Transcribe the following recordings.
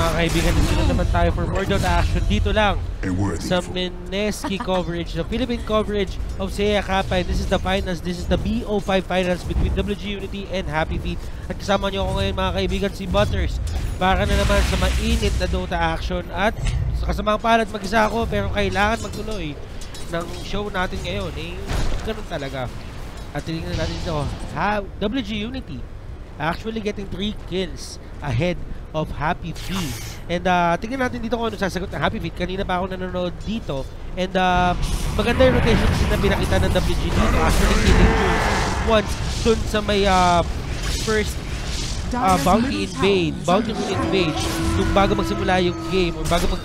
mga kaibigan, dito na naman tayo for more down action dito lang sa Meneski coverage, the Philippine coverage of Seiya Kappa. And this is the finals, this is the BO5 finals between WG Unity and Happy Feet. At kasama nyo ako ngayon mga kaibigan, si Butters, para na naman sa mainit na Dota action. At sa kasamang palad mag-isa ako, pero kailangan magtuloy ng show natin ngayon. Ganun talaga. At tingnan natin ito, WG Unity actually getting 3 kills ahead of Happy Feet. And tingnan natin dito kung ano sasagot ng Happy Feet. Kanina pa ako nanonood dito. And maganda yung rotation kasi na pinakita ng WG dito. Actually killing Jules once dun sa may first bounty rule invade nung bago magsimula yung game or bago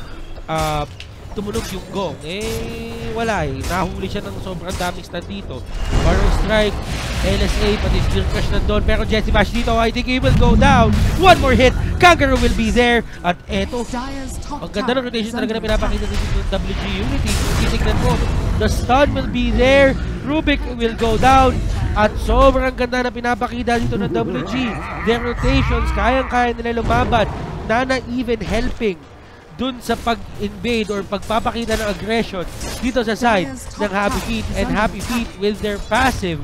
tumunog yung gong. Wala nahuli siya ng sobrang daming stand dito. Barrow Strike, LSA, pati Spear Crush nandun. Pero Jesse Bash dito, I think he will go down. One more hit, Kangaroo will be there. At eto, ang ganda ng rotation talaga na pinapakita dito ng WG Unity. Kung titignan mo, the stun will be there. Rubik will go down. At sobrang ganda na pinapakita dito ng WG. Their rotations, kayang-kaya nila lumaban. Nana even helping dun sa pag-invade or pagpapakita ng aggression dito sa side ng Happy Feet. And Happy Feet with their passive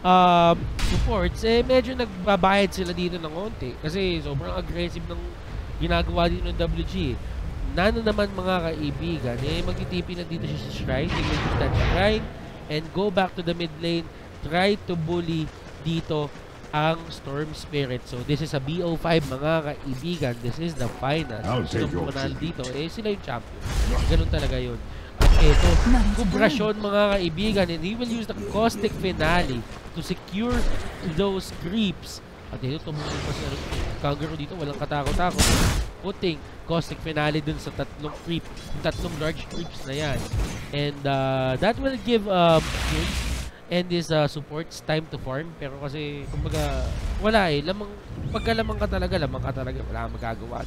supports, medyo nagbabayad sila dito ng konti kasi sobrang aggressive ng ginagawa dito ng WG. Nano naman mga kaibigan, magtitipi na dito siya sa shrine, i-use that shrine and go back to the mid lane, try to bully dito ang Storm Spirit. So this is a BO5 mga kaibigan. This is the final. Sino pumanalo dito, sila yung champion. Ganun talaga yun. At eto, kubrasyon mga kaibigan, and he will use the caustic finale to secure those creeps. At ito, tumunog pa si Kangaroo dito, walang katakot-takot. Putting caustic finale dun sa tatlong creep, tatlong large creeps na yan. And that will give and this supports time to farm, pero kasi kumbaga wala lamang, pagka lamang ka talaga wala kang magagawa.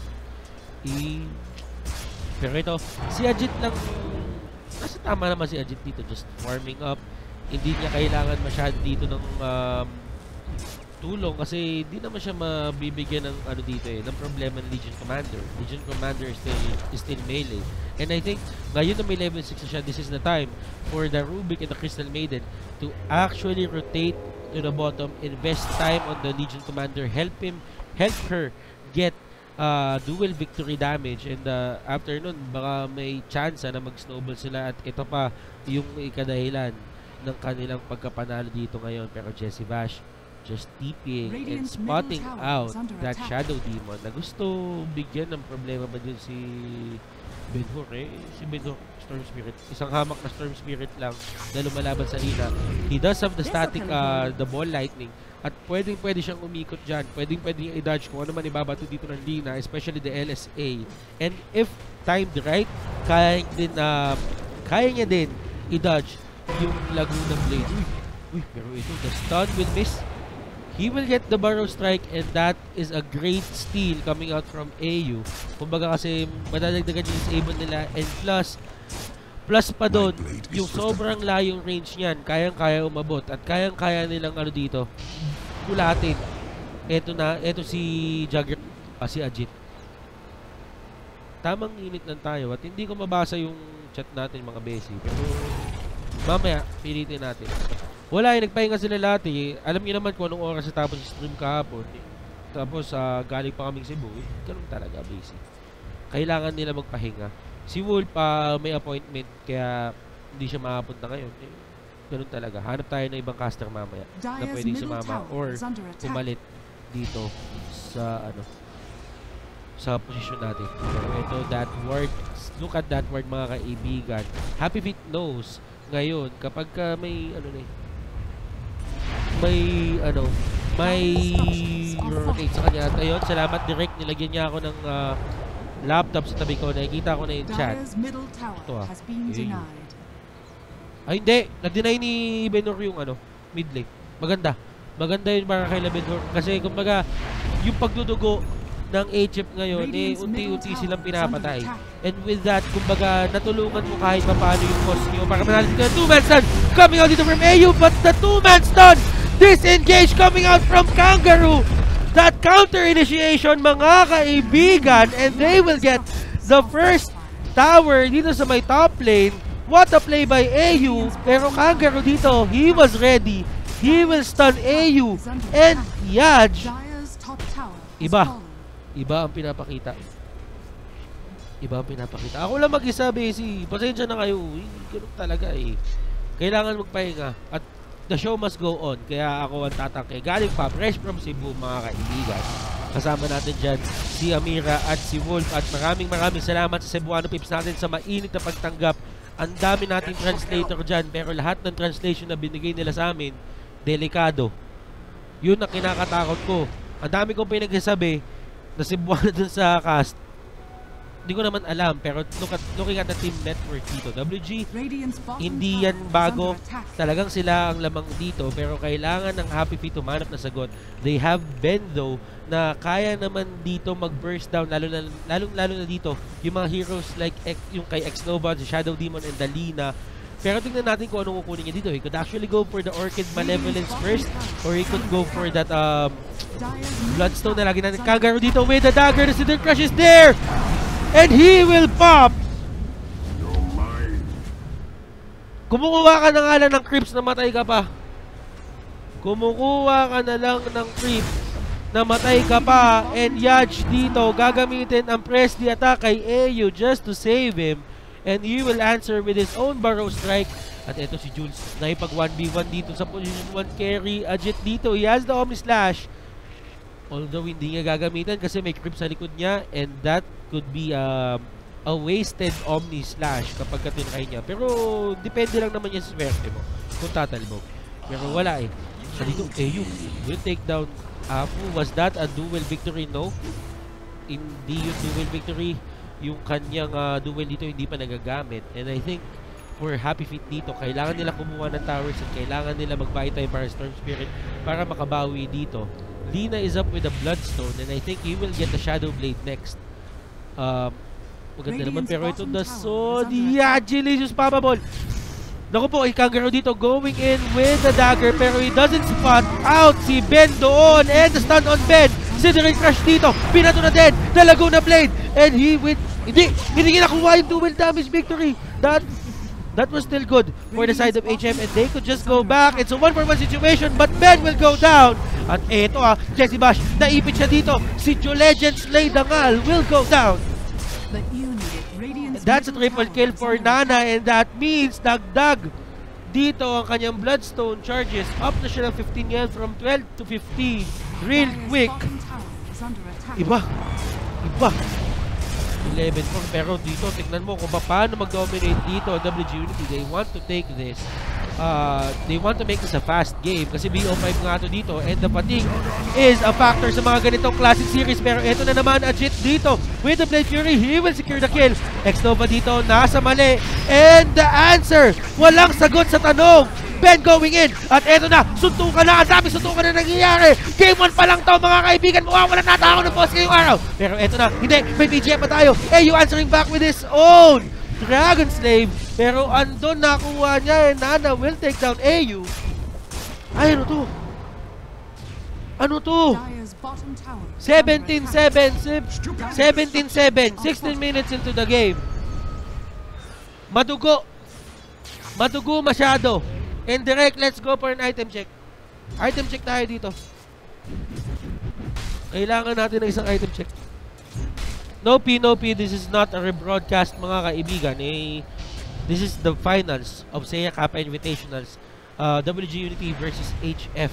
Pero ito si Ajit lang, kasi tama naman si Ajit dito, just farming up. Hindi niya kailangan masyado dito ng tulong kasi hindi naman siya mabibigyan ng ano dito ng problema ng Legion Commander. Legion Commander is still melee. And I think ngayon na may level 6 na siya, this is the time for the Rubik and the Crystal Maiden to actually rotate to the bottom, invest time on the Legion Commander, help her get dual victory damage, and after nun baka may chance na mag-snowball sila. At ito pa yung ikadahilan ng kanilang pagkapanalo dito ngayon. Pero Jesse Bash just TPing and spotting out that Shadow Demon na gusto bigyan ng problema ba din si Ben-Hur. Si Ben-Hur, Storm Spirit, isang hamak na Storm Spirit lang na lumalaban sa Lina. He does have the static, the ball lightning, at pwede siyang umikot dyan, pwede niyang i-dodge kung ano man ibabato dito ng Lina, especially the LSA. And if timed right, kaya niya din i-dodge yung Laguna Blade. Uy, pero ito, the stun will miss. He will get the Barrow Strike, and that is a great steal coming out from AU. Kumbaga kasi madadagdagan yung disable nila, and plus pa doon, yung sobrang layong range niyan, kayang-kaya umabot, at kayang-kaya nilang ano dito, kulatin. Eto si Jagger, si Ajit. Tamang init lang tayo, at hindi ko mabasa yung chat natin mga besi, pero mamaya, pilitin natin. Wala nagpahinga sila lahat Alam niyo naman kung anong oras tapos stream kahapon. Tapos galing pa kaming Cebu. Ganun talaga, basic. Kailangan nila magpahinga. Si Wolf may appointment, kaya hindi siya makapunta ngayon. Ganun talaga. Hanap tayo ng ibang caster mamaya na pwedeng sumama or pumalit dito sa posisyon natin. Pero ito, that word. Look at that word mga kaibigan. Happy Feet knows ngayon kapag may rotate sa kanya. At ayun, salamat direct, nilagyan niya ako ng laptop sa tabi ko, nakikita ko na yung chat. Ito ay hindi, na-deny ni Ben-Hur yung mid lane. Maganda yun para kay Ben-Hur kasi kumbaga yung pagdudugo ng HF ngayon unti-unti silang pinapatay. And with that, kumbaga natulungan mo kahit paano yung cost nyo para manalo dito. 2-man stun coming out dito from AU, but the 2-man stun disengage coming out from Kangaroo. that counter initiation mga kaibigan, and they will get the first tower dito sa may top lane. What a play by AU, pero Kangaroo dito, he was ready. He will stun AU and Yaj. Iba ang pinapakita. Iba ang pinapakita. Ako lang mag-isa, Besi. Pasensya na kayo. Ganun talaga eh. Kailangan magpahinga. At the show must go on. Kaya ako ang tatangke. Galing pa, fresh from Cebu, mga kaibigan. Kasama natin dyan si Amira at si Wolf. At maraming salamat sa Cebuano Pips natin sa mainit na pagtanggap. Ang dami nating translator dyan. Pero lahat ng translation na binigay nila sa amin, delikado. Yun ang kinakatakot ko. Ang dami kong pinagsasabi na Cebuano dun sa cast. Hindi ko naman alam, pero looking at the team network dito, WG, hindi yan bago. Talagang sila ang lamang dito, pero kailangan ng Happy Feet humanap na sagot. They have Ben though, na kaya naman dito mag-burst down, lalo na dito, yung mga heroes like yung kay X-Nova, the Shadow Demon, and Dalina. Pero tingnan natin kung anong kukunin niya dito. He could actually go for the Orchid Malevolence first, or he could go for that Bloodstone na lagi natin. Kangaroo dito with the dagger, the Cinder Crush is there! And he will pop! Kumukuha ka na nga lang ng creeps na matay ka pa. Kumukuha ka na lang ng creeps na matay ka pa. And Yaj dito gagamitin ang press the attack kay AU just to save him. And he will answer with his own Burrow Strike. At ito si Jules na ipag 1v1 dito sa position 1 carry. Ajit dito, he has the Omni Slash. Although hindi niya gagamitan kasi may creep sa likod niya, and that could be a wasted Omni Slash kapag katinry niya. Pero depende lang naman yan sa swerte mo kung tatalbog. Pero wala eh. So dito, AU will take down Afu. Was that a duel victory? No. Hindi yung duel victory. Yung kanyang duel dito hindi pa nagagamit. And I think for Happy Feet dito, kailangan nila kumuha ng towers at kailangan nila mag-buy time para Storm Spirit para makabawi dito. Lina is up with a Bloodstone, and I think he will get the Shadow Blade next. Maganda naman, pero ito the sword. Yeah, Delicious Papa Ball. Naku po, Kangaroo dito going in with the dagger, pero he doesn't spot out si Ben doon, and the stun on Ben. Cinder Crush dito, pinato na din, the Laguna Blade, and he with... Hindi nakuha yung dual damage victory. That was still good for the side of HM, and they could just go back. It's a 1-for-1 situation, but Ben will go down. At eto Jesse Bash, naipit siya dito. Si Joe Legend Slay Dangal will go down. That's a triple kill for Nana, and that means dagdag dito ang kanyang Bloodstone charges. Up na siya ng 15 yan, from 12 to 15. Real quick. Iba. 11 po, pero dito tingnan mo kung paano mag-dominate dito ang WG Unity. They want to take this. They want to make this a fast game kasi BO5 nga to dito, and the fatigue is a factor sa mga ganitong classic series. Pero ito na naman Ajit dito with the Blade Fury. He will secure the kill. X-Nova dito nasa mali, and the answer, walang sagot sa tanong. Ben going in, at eto na, suntukan na, ang dami suntukan na nangyayari. Game 1 pa lang to mga kaibigan, wala na tao ng boss ngayong araw. Pero eto na, hindi, may BGM pa tayo. AU answering back with his own Dragon Slave, pero andun nakuha niya, and Nana will take down AU. Ay, ano to? 17-7, 16 minutes into the game. Madugo masyado. And direct, let's go for an item check. Item check tayo dito. Kailangan natin ng isang item check. No P, this is not a rebroadcast mga kaibigan. This is the finals of Seiya Kappa Invitationals. WG Unity versus HF.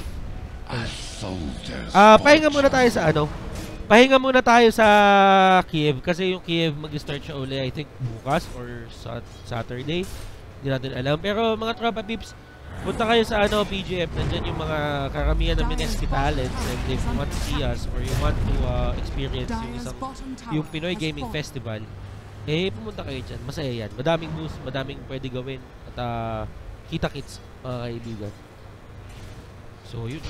Pahinga muna tayo sa Pahinga muna tayo sa Kiev. Kasi yung Kiev mag-start siya uli, I think, bukas or Saturday. Hindi natin alam. Pero mga tropa peeps, punta kayo sa PGF, nandyan yung mga karamihan ng Mineski talents, and if you want to see us or you want to experience yung Pinoy Gaming Festival, pumunta kayo dyan. Masaya yan. Madaming booth, madaming pwede gawin, at kita-kits mga kaibigan. So yun,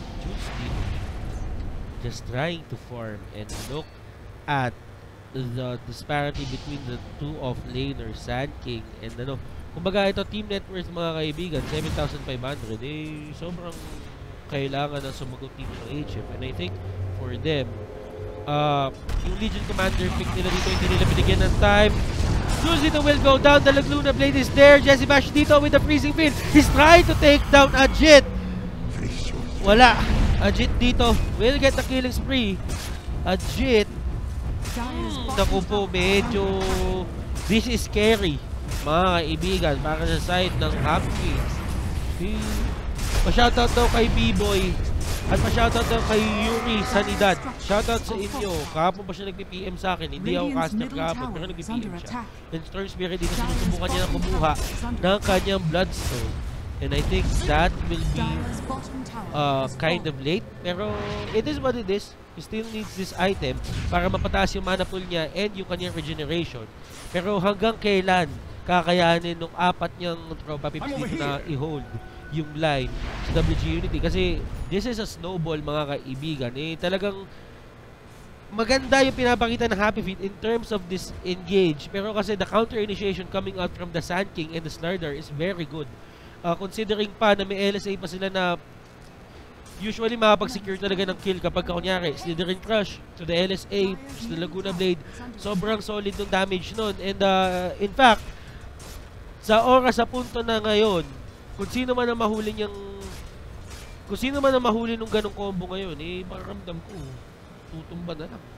just trying to farm and look at the disparity between the two off-laners, Sand King and kumbaga ito team net worth mga kaibigan 7,500, sobrang kailangan ng sumagot team ng HF, and I think for them. Yung Legion Commander pick nila dito, hindi nila binigyan ng time. Jules dito will go down. The Laguna Blade is there. Jesse Bash dito with the freezing field. He's trying to take down Ajit. Wala. Ajit dito will get the killing spree. Ajit. Naku po, medyo this is scary, mga kaibigan, para sa side ng Happy. Pa-shoutout daw kay B-Boy at pa-shoutout daw kay Yuri Sanidad. Shoutout sa inyo. Kahapon pa siya nagpi-PM sa akin. Hindi ako caster kahapon, pero nagpi-PM siya. And Storm Spirit dito, sinusubukan niya na kumuha ng kanyang Bloodstone. And I think that will be kind of late. Pero it is what it is. He still needs this item para mapataas yung mana pool niya and yung kanyang regeneration. Pero hanggang kailan kakayanin nung apat niyang tropa pips dito na i-hold yung line sa WG Unity? Kasi this is a snowball, mga kaibigan. Talagang maganda yung pinapakita ng Happy Feet in terms of this engage. Pero kasi the counter initiation coming out from the Sand King and the Slardar is very good. Considering pa na may LSA pa sila na usually makapag-secure talaga ng kill kapag kunyari Slithering Crush to the LSA, to the Laguna Blade, sobrang solid ng damage nun. And in fact, sa oras sa punto na ngayon, kung sino man ang mahuli nung ganong combo ngayon, pakiramdam ko tutumba na lang.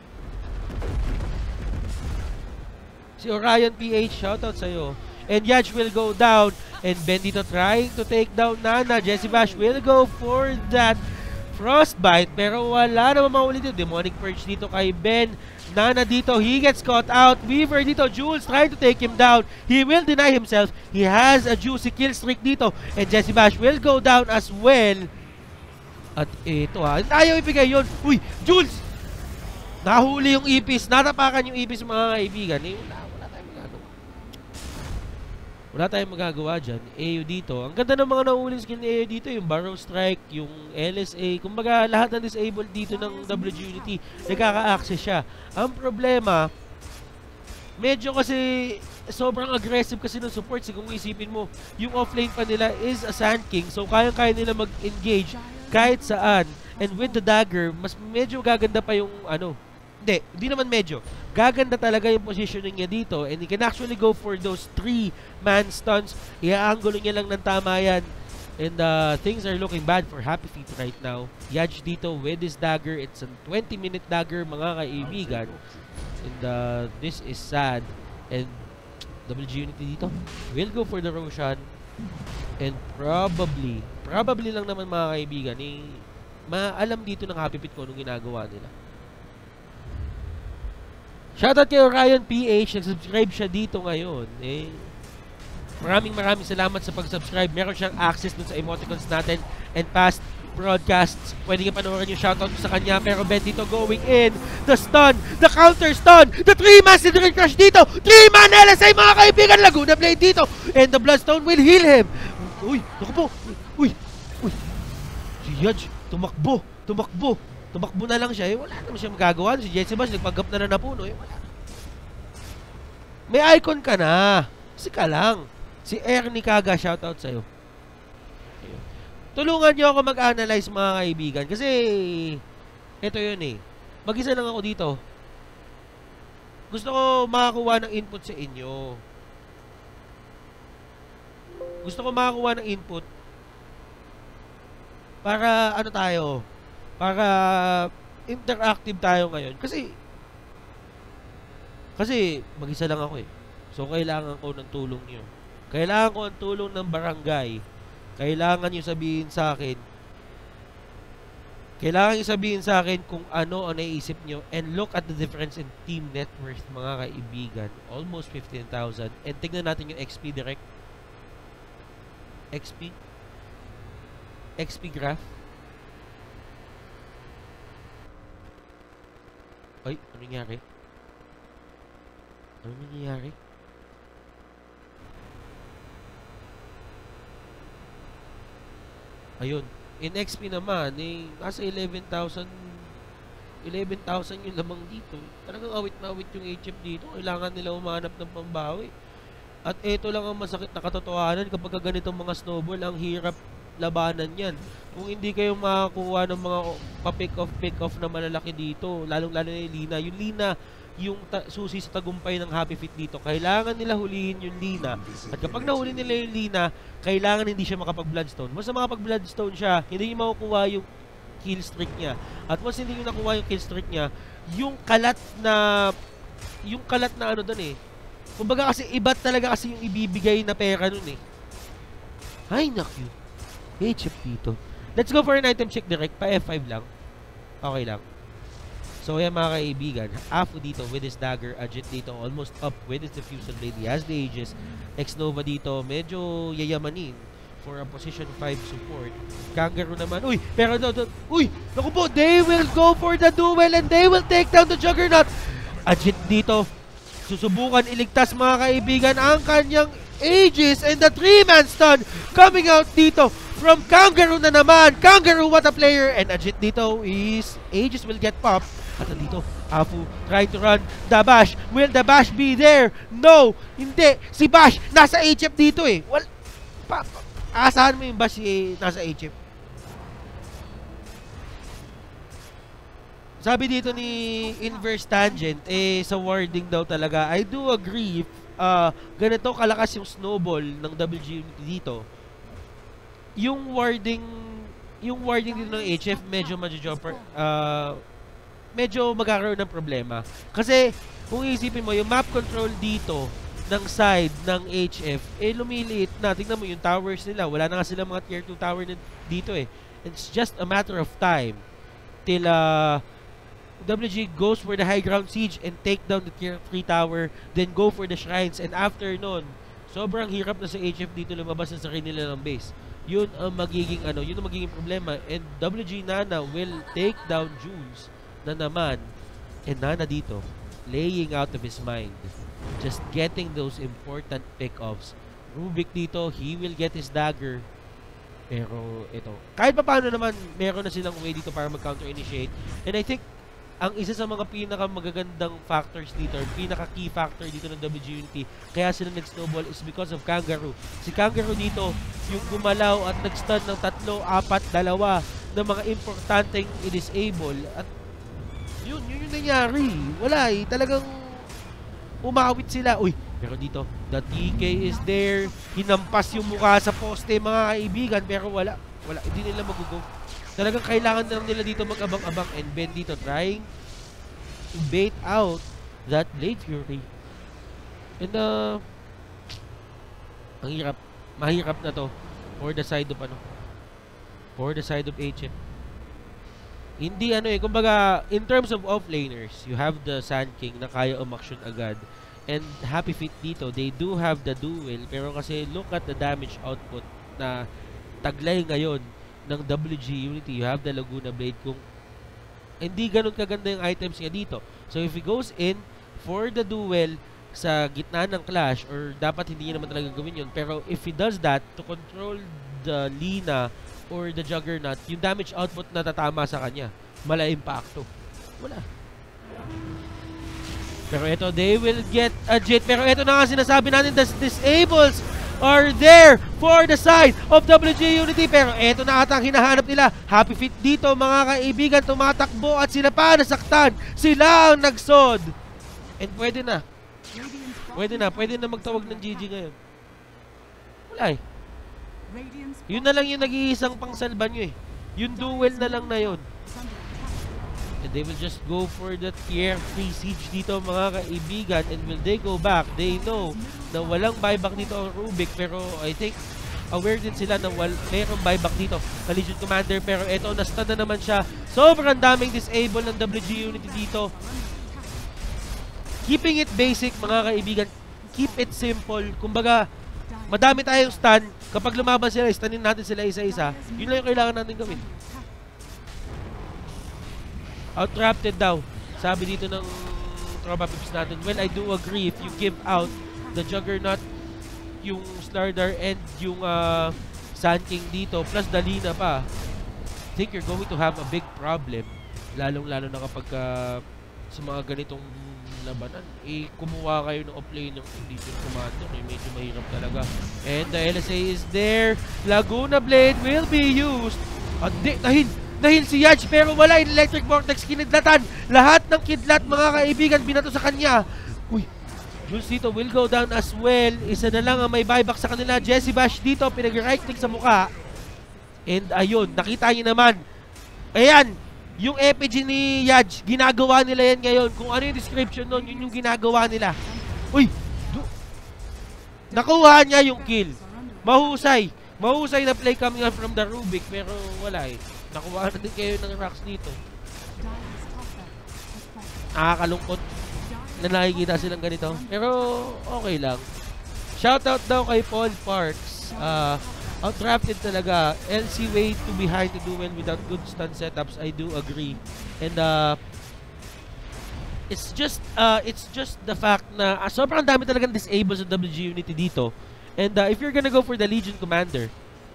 Si Orion PH, shoutout sa'yo. And Yaj will go down. And Ben dito trying to take down Nana. Jesse Bash will go for that Frostbite. Pero wala naman mahuli dito. Demonic Purge dito kay Ben. Nana dito, he gets caught out. Weaver dito, Jules trying to take him down. He will deny himself. He has a juicy kill streak dito. And Jesse Bash will go down as well. At ito ayaw ipigay yun. Uy, Jules! Nahuli yung ipis. Natapakan yung ipis, mga kaibigan. Wala tayong magagawa dyan. AU dito. Ang ganda ng mga nahuling skill ni AU dito. Yung Barrow Strike, yung LSA. Kumbaga, lahat ng disabled dito ng WG Unity, nagkaka-access siya. Ang problema, medyo kasi sobrang aggressive kasi ng support. Kung isipin mo, yung offlane pa nila is a Sand King. So, kayang-kaya nila mag-engage kahit saan. And with the dagger, mas medyo gaganda pa yung hindi naman medyo. Gaganda talaga yung positioning niya dito. And he can actually go for those 3-man stuns. Iaanggulo niya lang ng tama yan. And things are looking bad for Happy Feet right now. Yaj dito with his dagger. It's a 20-minute dagger, mga kaibigan. And this is sad. And WG Unity dito will go for the Roshan. And probably lang naman, mga kaibigan, maalam dito ng Happy Feet kung anong ginagawa nila. Shoutout kay Orion PH, nag-subscribe siya dito ngayon. Maraming salamat sa pag-subscribe. Meron siyang access dun sa emoticons natin and past broadcasts. Pwede nga panoorin yung shoutout sa kanya. Pero Ben dito going in. The stun, the counter stun, the 3-man Slithering Crush dito. 3-man LSA, mga kaibigan. Laguna Blade dito. And the Bloodstone will heal him. Uy, naku po. Uy. Si Yaj, tumakbo. Tumakbo na lang siya. Wala naman siya magagawa. Si Jesse Bash, nagpagap na napuno. Wala. May icon ka na. Sika lang. Si Ernie Kaga, shoutout sa'yo. Tulungan niyo ako mag-analyze, mga kaibigan. Kasi, ito yun mag-isa lang ako dito. Gusto ko makakuha ng input sa inyo. Gusto ko makakuha ng input para tayo? Para interactive tayo ngayon. Kasi mag-isa lang ako So, kailangan ko ng tulong nyo. Kailangan ko ng tulong ng barangay. Kailangan nyo sabihin sa akin. Kailangan nyo sabihin sa akin kung ano ang naiisip nyo. And look at the difference in team net worth, mga kaibigan. Almost 15,000. And tignan natin yung XP direct. XP graph. Ay, ano nangyari? Ayun. In XP naman, nasa 11,000 yung lamang dito. Talagang awit na awit yung HF dito. Kailangan nila umanap ng pambawi. At ito lang ang masakit na katotohanan kapag ganitong mga snowball, ang hirap labanan yan. Kung hindi kayo makakuha ng mga pick off na malalaki dito, lalong-lalo na yung Lina. Yung Lina, yung susi sa tagumpay ng Happy Feet dito. Kailangan nila hulihin yung Lina. At kapag nahuli nila yung Lina, kailangan hindi siya makapag-Bloodstone. Once na makapag-Bloodstone siya, hindi niya makukuha yung kill streak niya. At once hindi niya nakuha yung kill streak niya, yung kalat na ano doon eh. Kumbaga kasi iba talaga kasi yung ibibigay na pera nun eh. Ay, naku. HF dito. Let's go for an item check direct. Pa F5 lang. Okay lang. So, yan mga kaibigan. Afu dito with his dagger. Ajit dito almost up with his diffusal blade. He has the Aegis. X-Nova dito. Medyo yayamanin for a position 5 support. Kangaroo naman. Uy! Pero uy! Naku po! They will go for the duel and they will take down the Juggernaut. Ajit dito. Susubukan iligtas mga kaibigan ang kanyang Aegis and the 3-man stun coming out dito from Kangaroo na naman. Kangaroo, what a player! And Ajit dito is Aegis will get popped. At dito, Afu trying to run the Bash. Will the Bash be there? No! Hindi! Si Bash nasa HF dito eh. Well, asahan mo yung Bash nasa HF? Sabi dito ni Inverse Tangent, sa warding daw talaga. I do agree. Ganito kalakas yung snowball ng WG Unity dito. Yung warding dito ng HF medyo magkakaroon ng problema. Kasi kung iisipin mo, yung map control dito ng side ng HF, lumiliit na. Tingnan mo yung towers nila. Wala na nga sila mga tier 2 tower dito eh. It's just a matter of time till WG goes for the high ground siege and take down the tier 3 tower, then go for the shrines, and after nun, sobrang hirap na sa HF dito lumabas na sa kanila ng base. Yun ang magiging problema, and WG Nana will take down Jules na naman, and Nana dito laying out of his mind, just getting those important pick-offs. Rubik dito, he will get his dagger, pero ito, kahit pa paano naman meron na silang way dito para mag-counter-initiate, and I think ang isa sa mga pinaka-magagandang factors dito, or pinaka-key factor dito ng WG Unity, kaya sila nag-snowball is because of Kangaroo. Si Kangaroo dito, yung gumalaw at nag-stun ng 3, 4, 2 ng mga importanteng i-disable. At yun yung nangyari. Wala eh. Talagang umawit sila. Uy, pero dito, the TK is there. Hinampas yung mukha sa poste, mga kaibigan, pero wala. Hindi nila mag-go. Talagang kailangan na lang nila dito mag-abang-abang, and Ben dito trying to bait out that Blade Fury. And mahirap na to for the side of HF. Hindi kumbaga in terms of offlaners, you have the Sand King na kaya umaksyon agad. And Happy Feet dito, they do have the duel, pero kasi look at the damage output na taglay ngayon ng WG Unity. You have the Laguna Blade. Kung hindi ganun kaganda yung items niya dito. So if he goes in for the duel sa gitna ng clash, or dapat hindi niya naman talaga gawin yun, pero if he does that to control the Lina or the Juggernaut, yung damage output na tatama sa kanya, mala impacto. Wala. Pero ito, they will get a jet. Pero ito na nga sinasabi natin, the disables are there for the side of WG Unity. Pero ito na ata ang hinahanap nila. Happy Feet dito, mga kaibigan, tumatakbo at sila pa nasaktan. Sila ang nagsod. And pwede na magtawag ng GG ngayon. Wala eh. Yun na lang yung nag-iisang pangsalba nyo eh. Yung duel na lang na yun. And they will just go for the tier 3 siege dito, mga kaibigan. And will they go back? They know na walang buyback dito ang Rubik, pero I think aware din sila na mayroong buyback dito sa Legion Commander. Pero eto, na-stun na naman siya. Sobrang daming disable ng WG Unity dito. Keeping it basic, mga kaibigan. Keep it simple. Kumbaga, madami tayong stun. Kapag lumaban sila, stunin natin sila isa-isa. Yun lang yung kailangan natin gawin. Outrapted daw. Sabi dito ng Tropa Pips natin. Well, I do agree. If you give out the Juggernaut, yung Slardar, and yung Sand King dito, plus the Lina pa, I think you're going to have a big problem. Lalong-lalo na kapag sa mga ganitong labanan. Kumuha kayo ng offlane ng Legion Commander. Medyo mahirap talaga. And the LSA is there. Laguna Blade will be used. At dahil si Yaj, pero wala yung Electric Vortex. Kinidlatan. Lahat ng kidlat, mga kaibigan, binato sa kanya. Uy, Jules dito will go down as well. Isa na lang ang may buyback sa kanila. Jesse Bash dito, pinag-right click sa mukha. And ayun, nakita niyo naman. Ayan, yung EPG ni Yaj, ginagawa nila yan ngayon. Kung ano yung description nun, yun yung ginagawa nila. Uy, nakuha niya yung kill. Mahusay. Mahusay na play coming up from the Rubik, pero wala eh. Nakuha na din kayo ng rocks dito. Nakakalungkot na nakikita silang ganito. Pero okay lang. Shoutout daw kay Paul Parks. Outrapted talaga. LC way to behind the duel without good stun setups. I do agree. And it's just the fact na sobrang dami talagang disables sa WG Unity dito. And if you're gonna go for the Legion Commander,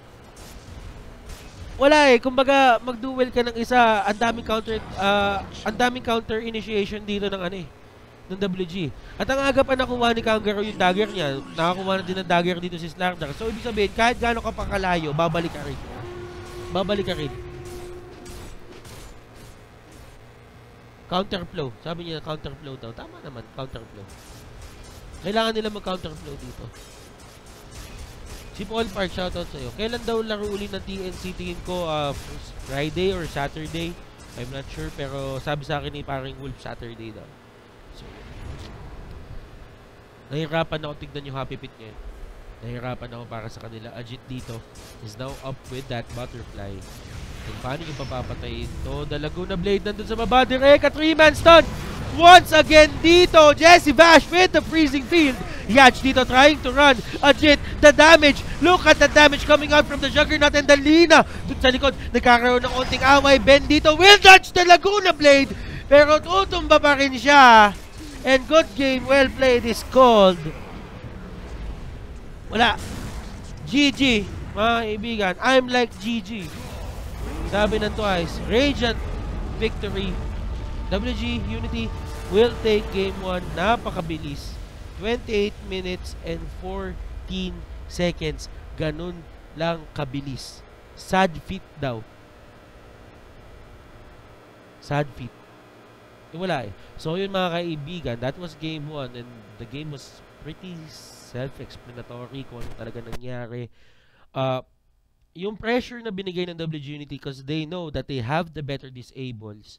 wala eh. Kumbaga, mag-duel ka ng isa, ang daming counter initiation dito ng ng WG. At ang aga pa nakuha ni Kangaroo yung dagger niya, nakakuha na din ng dagger dito si Slardar. So, ibig sabihin, kahit gaano ka pa kalayo, babalik ka rin. Babalik ka rin. Counterflow. Sabi niya, counterflow daw. Tama naman, counterflow. Kailangan nila mag-counterflow dito. Si Paul Park, shoutout sa'yo. Kailan daw laro uli ng TNC? Tingin ko Friday or Saturday. I'm not sure, pero sabi sa akin ni paring Wolf Saturday daw. So, nahihirapan ako tignan yung Happy Pit ngayon. Nahihirapan ako para sa kanila. Ajit dito is now up with that butterfly. And paano yung papapatayin to? The Laguna Blade nandun sa baba. Direct, a 3-man stun! Once again dito, Jesse Bash with the freezing field. Yaj dito trying to run. Ajit, the damage. Look at the damage coming out from the Juggernaut and the Lina. Dun sa likod, nagkakaroon ng konting away. Ben dito will dodge the Laguna Blade. Pero tutumba pa rin siya. And good game, well played is called. Wala. GG, mga kaibigan. I'm like GG. Sabi ng Twice, Radiant victory. WG Unity will take game 1. Napakabilis. 28 minutes and 14 seconds. Ganun lang kabilis. Sad feat daw. Sad feat. Wala eh. So yun mga kaibigan, that was game 1 and the game was pretty self-explanatory kung ano talaga nangyari. Yung pressure na binigay ng WG Unity because they know that they have the better disables.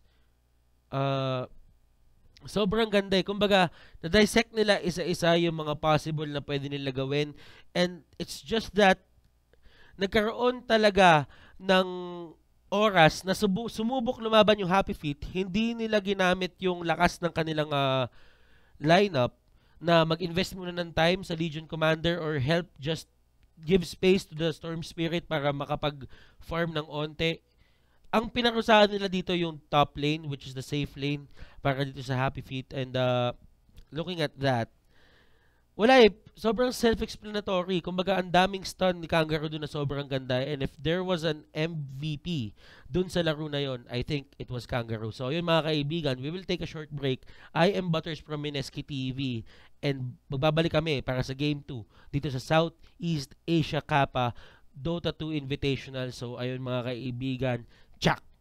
Sobrang ganda eh. Kumbaga, na-dissect nila isa-isa yung mga possible na pwede nila gawin. And it's just that nagkaroon talaga ng oras na sumubok lumaban yung Happy Feet. Hindi nila ginamit yung lakas ng kanilang lineup na mag-invest muna ng time sa Legion Commander or help just give space to the Storm Spirit para makapag-farm ng onte. Ang pinarusahan nila dito yung top lane, which is the safe lane para dito sa Happy Feet. And looking at that, wala eh, sobrang self-explanatory. Kumbaga, ang daming stun ni Kangaroo dun na sobrang ganda. And if there was an MVP dun sa laro na yon, I think it was Kangaroo. So yun mga kaibigan, we will take a short break. I am Butters from Mineski TV. And magbabalik kami para sa Game 2 dito sa Southeast Asia Kappa Dota 2 Invitational. So ayun mga kaibigan, Tchak!